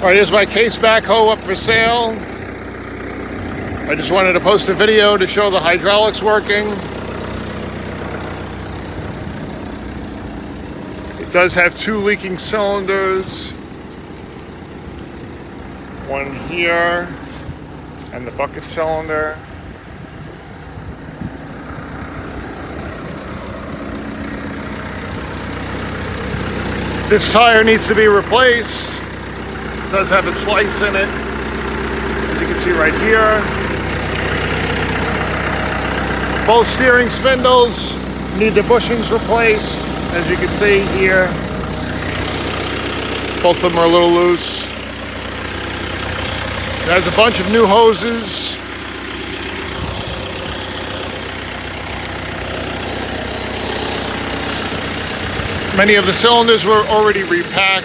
Alright, here's my case backhoe up for sale. I just wanted to post a video to show the hydraulics working. It does have 2 leaking cylinders. One here, and the bucket cylinder. This tire needs to be replaced. It does have a slice in it, as you can see right here. Both steering spindles need the bushings replaced, as you can see here. Both of them are a little loose. It has a bunch of new hoses. Many of the cylinders were already repacked.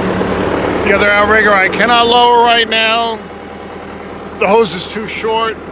The other outrigger I cannot lower right now. The hose is too short.